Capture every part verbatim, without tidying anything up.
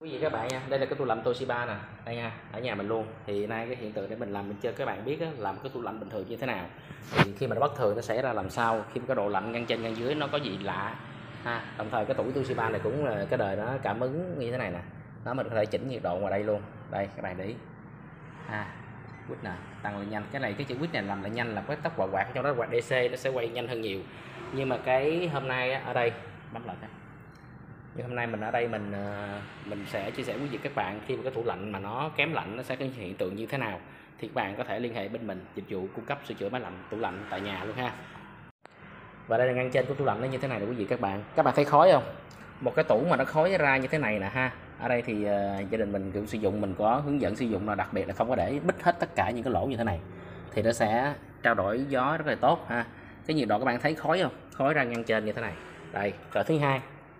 Quý vị các bạn nha, đây là cái tủ lạnh Toshiba nè, đây nha, ở nhà mình luôn. Thì nay cái hiện tượng để mình làm mình cho các bạn biết á, làm cái tủ lạnh bình thường như thế nào. Thì khi mà nó bất thường nó xảy ra làm sao, khi mà cái độ lạnh ngăn trên ngăn dưới nó có gì lạ ha. Đồng thời cái tủ Toshiba này cũng là cái đời nó cảm ứng như thế này nè. Nó mình có thể chỉnh nhiệt độ ngoài đây luôn. Đây các bạn để ý. Ha. Quýt nè, tăng lên nhanh. Cái này cái chữ quýt này làm lại nhanh là cái tốc quạt quạt trong đó quạt đê xê nó sẽ quay nhanh hơn nhiều. Nhưng mà cái hôm nay á, ở đây bấm lại cái như hôm nay mình ở đây mình mình sẽ chia sẻ với quý vị các bạn khi mà cái tủ lạnh mà nó kém lạnh nó sẽ có hiện tượng như thế nào, thì các bạn có thể liên hệ bên mình dịch vụ cung cấp sửa chữa máy lạnh tủ lạnh tại nhà luôn ha. Và đây là ngăn trên của tủ lạnh nó như thế này nè quý vị các bạn. Các bạn thấy khói không? Một cái tủ mà nó khói ra như thế này nè ha. Ở đây thì uh, gia đình mình kiểu sử dụng mình có hướng dẫn sử dụng, là đặc biệt là không có để bít hết tất cả những cái lỗ như thế này, thì nó sẽ trao đổi gió rất là tốt ha. Cái nhiệt độ các bạn thấy khói không? Khói ra ngăn trên như thế này. Đây, rồi thứ hai,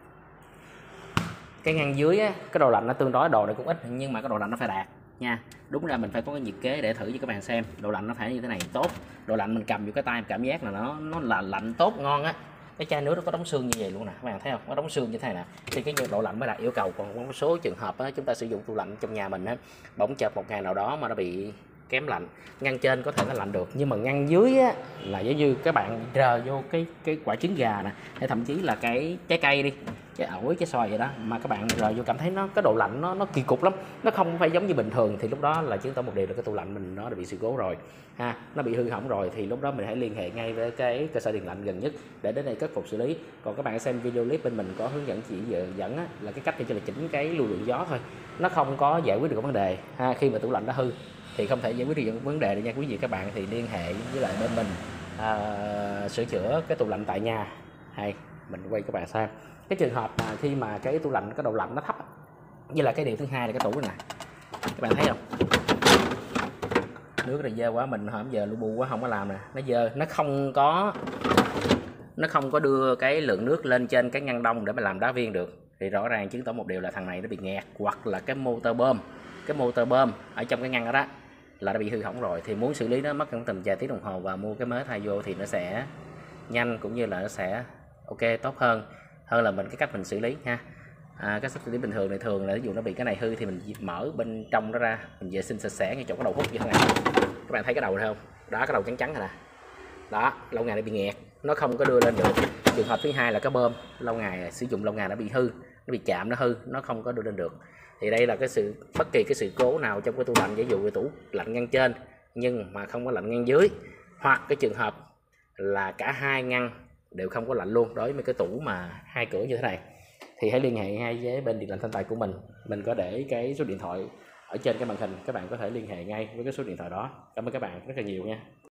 cái ngăn dưới á, cái độ lạnh nó tương đối độ này cũng ít nhưng mà cái độ lạnh nó phải đạt nha. Đúng ra mình phải có cái nhiệt kế để thử cho các bạn xem độ lạnh nó phải như thế này tốt. Độ lạnh mình cầm vô cái tay cảm giác là nó nó là lạnh tốt ngon á. Cái chai nước nó có đóng xương như vậy luôn nè, các bạn thấy không? Nó đóng xương như thế này nè, thì cái nhiệt độ lạnh mới đạt yêu cầu. Còn có một số trường hợp á, chúng ta sử dụng tủ lạnh trong nhà mình á, bỗng chợt một ngày nào đó mà nó bị kém lạnh, ngăn trên có thể nó lạnh được nhưng mà ngăn dưới á, là giống như các bạn rờ vô cái cái quả trứng gà nè, hay thậm chí là cái trái cây đi, trái ổi, trái xoài vậy đó, mà các bạn rờ vô cảm thấy nó cái độ lạnh nó nó kỳ cục lắm, nó không phải giống như bình thường, thì lúc đó là chứng tỏ một điều là cái tủ lạnh mình nó đã bị sự cố rồi ha, nó bị hư hỏng rồi, thì lúc đó mình hãy liên hệ ngay với cái cơ sở điện lạnh gần nhất để đến đây khắc phục xử lý. Còn các bạn xem video clip bên mình có hướng dẫn chỉ dẫn á, là cái cách để cho là chỉnh cái lưu lượng gió thôi, nó không có giải quyết được vấn đề ha. Khi mà tủ lạnh nó hư thì không thể giải quyết được những vấn đề được nha quý vị các bạn, thì liên hệ với lại bên mình à, sửa chữa cái tủ lạnh tại nhà. Hay mình quay các bạn xem cái trường hợp mà khi mà cái tủ lạnh cái độ lạnh nó thấp, với lại cái điều thứ hai là cái tủ này nè, các bạn thấy không, nước này dơ quá, mình hôm giờ lu bu quá không có làm nè, nó dơ, nó không có nó không có đưa cái lượng nước lên trên cái ngăn đông để mà làm đá viên được, thì rõ ràng chứng tỏ một điều là thằng này nó bị nghẹt, hoặc là cái motor bơm cái motor bơm ở trong cái ngăn đó, đó là nó bị hư hỏng rồi. Thì muốn xử lý nó mất khoảng tầm vài tiếng đồng hồ và mua cái mới thay vô thì nó sẽ nhanh, cũng như là nó sẽ ok tốt hơn hơn là mình cái cách mình xử lý ha. À, cái xử lý bình thường này thường là ví dụ nó bị cái này hư thì mình mở bên trong nó ra, mình vệ sinh sạch sẽ ngay chỗ cái đầu hút như thế này. Các bạn thấy cái đầu này không? Đó, cái đầu trắng trắng này nè, đó, lâu ngày nó bị nghẹt, nó không có đưa lên được. Trường hợp thứ hai là cái bơm lâu ngày sử dụng lâu ngày nó bị hư, nó bị chạm, nó hư, nó không có đưa lên được. Thì đây là cái sự bất kỳ cái sự cố nào trong cái tủ lạnh, ví dụ cái tủ lạnh ngăn trên nhưng mà không có lạnh ngăn dưới, hoặc cái trường hợp là cả hai ngăn đều không có lạnh luôn, đối với cái tủ mà hai cửa như thế này, thì hãy liên hệ ngay với bên điện lạnh Thanh Tài của mình. Mình có để cái số điện thoại ở trên cái màn hình, các bạn có thể liên hệ ngay với cái số điện thoại đó. Cảm ơn các bạn rất là nhiều nha.